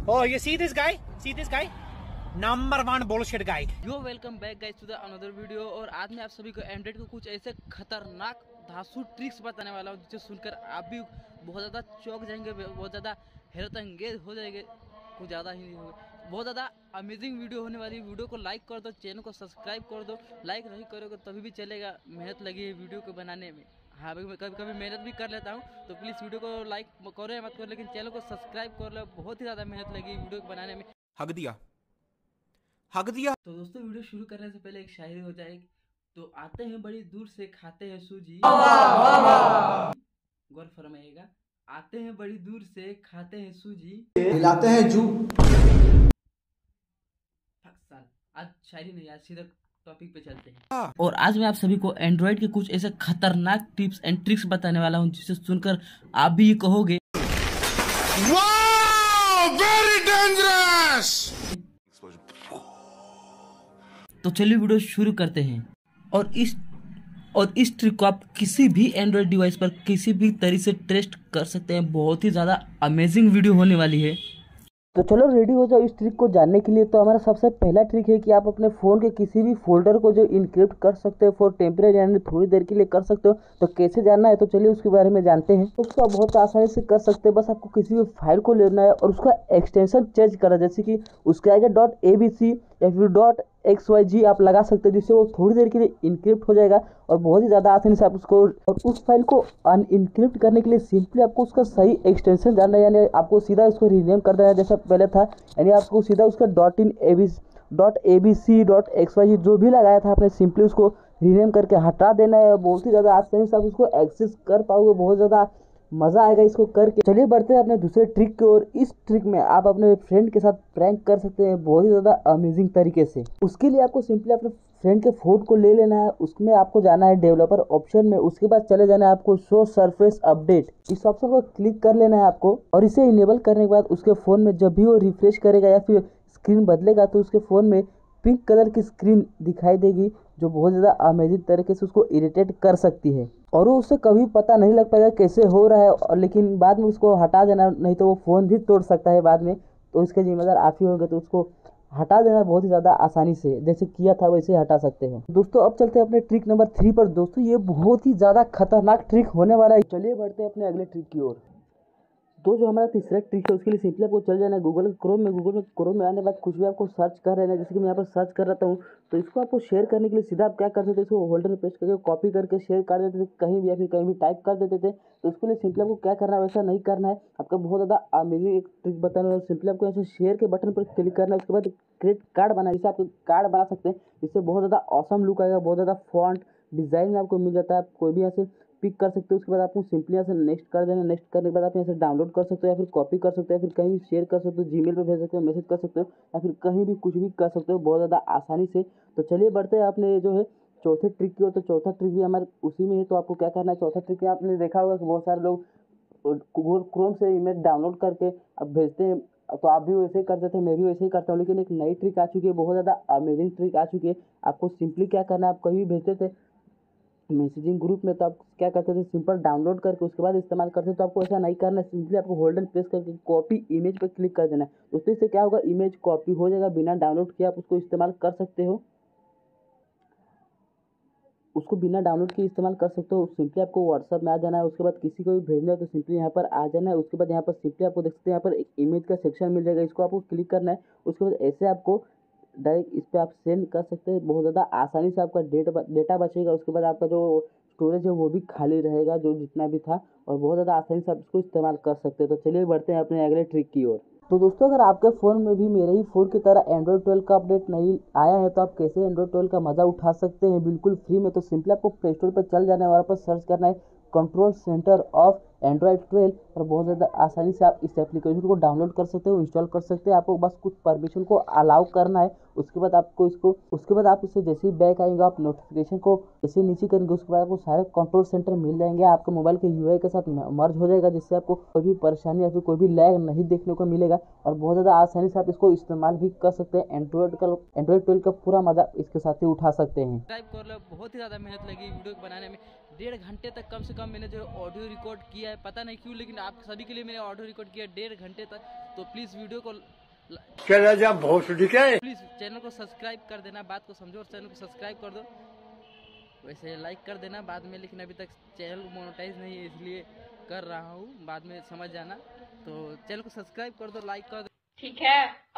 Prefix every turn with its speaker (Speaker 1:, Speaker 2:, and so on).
Speaker 1: Oh, you see this guy? See this guy? Number one bullshit guy.
Speaker 2: Yo welcome back guys to the another video. और आज मैं आप सभी को Android को कुछ ऐसे खतरनाक धांसू ट्रिक्स बताने वाला हूँ जिसे सुनकर आप भी बहुत ज़्यादा चौंक जाएंगे, बहुत ज़्यादा हैरत अंगेज हो जाएंगे, कुछ ज़्यादा ही नहीं होगा। बहुत ज़्यादा अमेजिंग वीडियो होने वाली। वीडियो को लाइक कर दो, चैनल को सब्सक्राइब कर दो। लाइक नहीं करोगे तभी भी चलेगा, मेहनत लगी है वीडियो को बनाने में। हाँ भाई, मैं कभी कभी मेहनत भी कर लेता हूँ, तो प्लीज़ वीडियो को लाइक करो या मत करो, लेकिन चैनल को सब्सक्राइब कर लो। बहुत ही ज़्यादा मेहनत लगी वीडियो को बनाने में।
Speaker 1: हक दिया, हक दिया।
Speaker 2: तो दोस्तों, वीडियो शुरू करने से पहले एक शायरी हो जाए। तो आते हैं बड़ी दूर से, खाते हैं सूजी। गौर फरमाइएगा। आते हैं बड़ी दूर से, खाते हैं सूजी,
Speaker 3: हिलाते हैं जू।
Speaker 2: आज शायरी नहीं, आज सीधा टॉपिक पे चलते हैं। और आज मैं आप सभी को एंड्रॉइड के कुछ ऐसे खतरनाक टिप्स एंड ट्रिक्स बताने वाला हूं जिसे सुनकर आप भी ये कहोगे
Speaker 3: वाओ, वेरी डेंजरस।
Speaker 2: तो चलिए वीडियो शुरू करते हैं। और इस ट्रिक को आप किसी भी एंड्रॉइड डिवाइस पर किसी भी तरीके से टेस्ट कर सकते हैं। बहुत ही ज़्यादा अमेजिंग वीडियो होने वाली है। तो चलो रेडी हो जाओ इस ट्रिक को जानने के लिए। तो हमारा सबसे पहला ट्रिक है कि आप अपने फ़ोन के किसी भी फोल्डर को जो इनक्रिप्ट कर सकते हो फॉर टेम्परेरी, यानी थोड़ी देर के लिए कर सकते हो। तो कैसे जानना है, तो चलिए उसके बारे में जानते हैं। तो उसको आप बहुत आसानी से कर सकते हैं। बस आपको किसी भी फाइल को लेना है और उसका एक्सटेंशन चेंज करना है। जैसे कि उसके आगे .abc या फिर .xyz आप लगा सकते हैं, जिससे वो थोड़ी देर के लिए इनक्रिप्ट हो जाएगा और बहुत ही ज़्यादा आसानी से आप उसको। और उस फाइल को अनइनक्रिप्ट करने के लिए सिंपली आपको उसका सही एक्सटेंशन जानना है, यानी आपको सीधा इसको रीनेम कर देना है जैसा पहले था। यानी आपको सीधा उसका .abc.xyz जो भी लगाया था आपने, सिंपली उसको रीनेम करके हटा देना है। बहुत ही ज़्यादा आसानी से आप उसको एक्सेस कर पाओगे। बहुत ज़्यादा मज़ा आएगा इसको करके। चलिए बढ़ते हैं अपने दूसरे ट्रिक की ओर। इस ट्रिक में आप अपने फ्रेंड के साथ प्रैंक कर सकते हैं बहुत ही ज़्यादा अमेजिंग तरीके से। उसके लिए आपको सिंपली अपने फ्रेंड के फ़ोन को ले लेना है। उसमें आपको जाना है डेवलपर ऑप्शन में। उसके बाद चले जाना है आपको शो सरफेस अपडेट, इस ऑप्शन को क्लिक कर लेना है आपको। और इसे इनेबल करने के बाद उसके फ़ोन में जब भी वो रिफ्रेश करेगा या फिर स्क्रीन बदलेगा तो उसके फ़ोन में पिंक कलर की स्क्रीन दिखाई देगी, जो बहुत ज़्यादा अमेजिंग तरीके से उसको इरिटेट कर सकती है। और वो उससे कभी पता नहीं लग पाएगा कैसे हो रहा है। और लेकिन बाद में उसको हटा देना, नहीं तो वो फ़ोन भी तोड़ सकता है बाद में। तो इसके जिम्मेदार आप ही होंगे। तो उसको हटा देना बहुत ही ज़्यादा आसानी से, जैसे किया था वैसे हटा सकते हो। दोस्तों अब चलते हैं अपने ट्रिक नंबर 3 पर। दोस्तों ये बहुत ही ज़्यादा खतरनाक ट्रिक होने वाला है। चलिए बढ़ते हैं अपने अगले ट्रिक की ओर। तो जो हमारा तीसरा ट्रिक है उसके लिए सिंपली आपको चल जाना है गूगल क्रोम में आने के बाद कुछ भी आपको सर्च कर रहे हैं, जैसे कि मैं यहाँ पर सर्च कर रहा हूँ। तो इसको आपको शेयर करने के लिए सीधा आप क्या कर सकते थे, इसको होल्डर में पेस्ट करके कॉपी करके शेयर कर देते थे कहीं भी, या फिर कहीं भी टाइप कर देते थे। तो इसके लिए सिंपली आपको क्या करना है, वैसा नहीं करना है। आपका बहुत ज़्यादा अमेजिंग एक ट्रिक बताना है। सिंपली आपको ऐसे शेयर के बटन पर क्लिक करना है। उसके बाद क्रिएट कार्ड बना, जिससे आप कार्ड बना सकते हैं, जिससे बहुत ज़्यादा ऑसम लुक आएगा। बहुत ज़्यादा फॉन्ट डिज़ाइन में आपको मिल जाता है। आप कोई भी ऐसे पिक कर सकते हो। उसके बाद आपको सिंपली यहाँ से नेक्स्ट कर देना। नेक्स्ट करने के बाद आप यहाँ से डाउनलोड कर सकते हो, या फिर कॉपी कर सकते हो, या फिर कहीं भी शेयर कर सकते हो, जीमेल पे भेज सकते हो, मैसेज कर सकते हो, या फिर कहीं भी कुछ भी कर सकते हो बहुत ज़्यादा आसानी से। तो चलिए बढ़ते हैं आपने जो है चौथे ट्रिक की ओर। तो चौथा ट्रिक भी हमारे उसी में है। तो आपको क्या करना है, चौथा ट्रिक में आपने देखा होगा कि बहुत सारे लोग गूगल क्रोम से इमेज डाउनलोड करके अब भेजते हैं। तो आप भी वैसे ही करते थे, मैं भी वैसे ही करता हूँ। लेकिन एक नई ट्रिक आ चुकी है, बहुत ज़्यादा अमेजिंग ट्रिक आ चुकी है। आपको सिंपली क्या करना है, आप कहीं भी भेजते थे मैसेजिंग ग्रुप में, तो आप क्या करते थे, सिंपल डाउनलोड करके उसके बाद इस्तेमाल करते थे। तो आपको ऐसा नहीं करना है। सिंपली आपको होल्डर प्रेस करके कॉपी इमेज पर क्लिक कर देना है। उससे से क्या होगा, इमेज कॉपी हो जाएगा, बिना डाउनलोड किए आप उसको इस्तेमाल कर सकते हो। उसको बिना डाउनलोड किए इस्तेमाल कर सकते हो। सिंपली आपको व्हाट्सअप में आ जाना है। उसके बाद किसी को भी भेजना है तो सिंपली यहाँ पर आ जाना है। उसके बाद यहाँ पर सिंपली आपको देख सकते हैं, यहाँ पर एक इमेज का सेक्शन मिल जाएगा, इसको आपको क्लिक करना है। उसके बाद ऐसे आपको डायरेक्ट इस पर आप सेंड कर सकते हैं। बहुत ज़्यादा आसानी से आपका डेटा बचेगा। उसके बाद आपका जो स्टोरेज है वो भी खाली रहेगा, जो जितना भी था, और बहुत ज़्यादा आसानी से आप इसको इस्तेमाल कर सकते हैं। तो चलिए बढ़ते हैं अपने अगले ट्रिक की ओर। तो दोस्तों अगर आपके फ़ोन में भी मेरे ही फ़ोन की तरह एंड्रॉयड 12 का अपडेट नहीं आया है, तो आप कैसे एंड्रॉयड 12 का मज़ा उठा सकते हैं बिल्कुल फ्री में। तो सिंपली आपको प्ले स्टोर पर चल जाना है, वहाँ पर सर्च करना है कंट्रोल सेंटर ऑफ एंड्रॉयड 12, और बहुत ज़्यादा आसानी से आप इस एप्लीकेशन को डाउनलोड कर सकते हो, इंस्टॉल कर सकते हैं। आपको बस कुछ परमिशन को अलाउ करना है। उसके बाद आपको उसके बाद आप इससे जैसे ही बैक आएंगे, आप नोटिफिकेशन को जैसे नीचे करेंगे, उसके बाद आपको सारे कंट्रोल सेंटर मिल जाएंगे। आपके मोबाइल के यूआई के साथ मर्ज हो जाएगा, जिससे आपको कोई भी परेशानी या फिर कोई भी लैग नहीं देखने को मिलेगा। और बहुत ज़्यादा आसानी से आप इसको इस्तेमाल भी कर सकते हैं। एंड्रॉयड 12 का पूरा मजा इसके साथ ही उठा सकते हैं। सब्सक्राइब कर लो। बहुत ही ज़्यादा मेहनत लगी वीडियो बनाने में। 1.5 घंटे तक कम से कम मैंने जो ऑडियो रिकॉर्ड किया है, पता नहीं क्यों, लेकिन आप सभी के लिए मैंने ऑडियो रिकॉर्ड किया 1.5 घंटे तक। तो प्लीज़ वीडियो को
Speaker 4: चला जा भोसड़ी के।
Speaker 2: प्लीज चैनल को सब्सक्राइब कर देना, बात को समझो और चैनल को सब्सक्राइब कर दो। वैसे लाइक कर देना बाद में, लेकिन अभी तक चैनल मोनेटाइज नहीं है इसलिए कर रहा हूँ, बाद में समझ जाना। तो चैनल को सब्सक्राइब कर दो, लाइक कर दो।
Speaker 5: ठीक है।